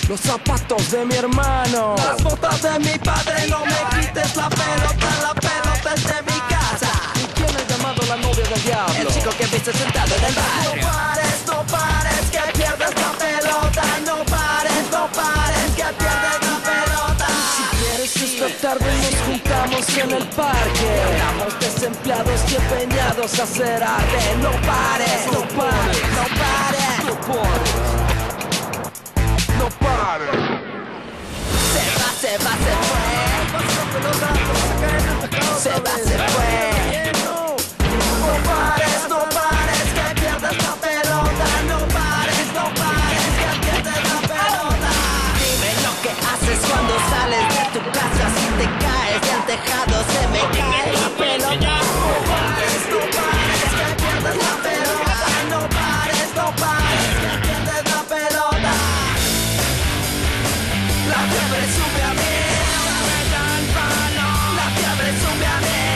los zapatos de mi hermano, las botas de mi padre. No me quites la pelota es de mi casa. ¿Y quién ha llamado la novia del diablo? El chico que viste sentado en el barrio. No pares, que pierdes la pelota. No pares, que pierdes la pelota. Si quieres esta tarde nos juntamos en el parque. Estamos desempleados y empeñados a hacer arte. No pares, no pares.